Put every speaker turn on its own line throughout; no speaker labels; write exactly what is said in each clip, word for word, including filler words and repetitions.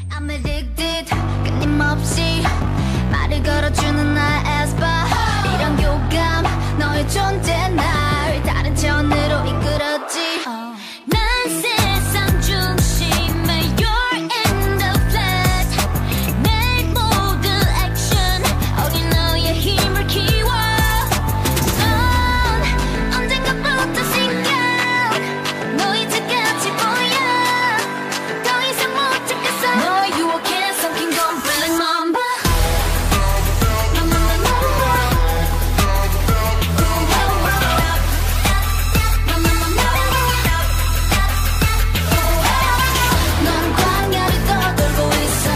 I'm addicted 끊임없이 말을 걸어주는 나의 Aespa 이런 교감 너의 존재 날 다른 차원으로 이끌었지 난 세상 중심에 You're in the flat 내 모든 액션 어린 너의 힘을 키워 넌 언젠가부터 신경 너 이제 같이 보여 더 이상 못 참겠어 너의 유혹에 섞인 건 Black Mamba 넌 광야를 떠돌고 있어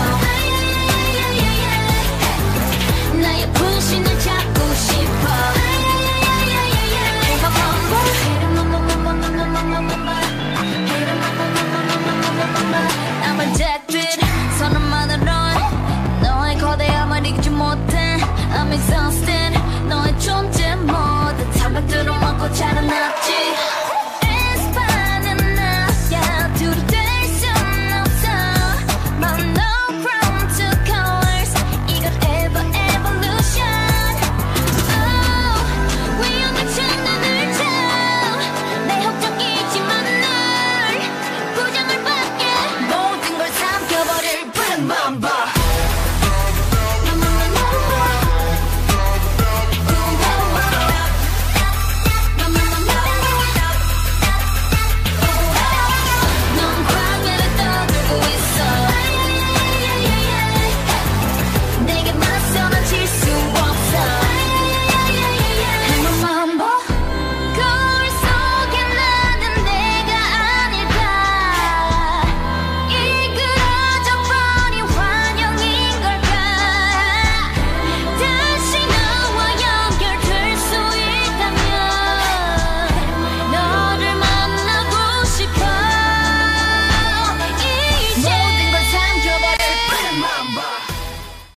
나의 분신을 잡고 싶어 I'm addicted 선언만으론 너의 거대함을 이기지 못해 I'm exhausted 너의 존재 모두 탑을 뚫어먹고 자라났지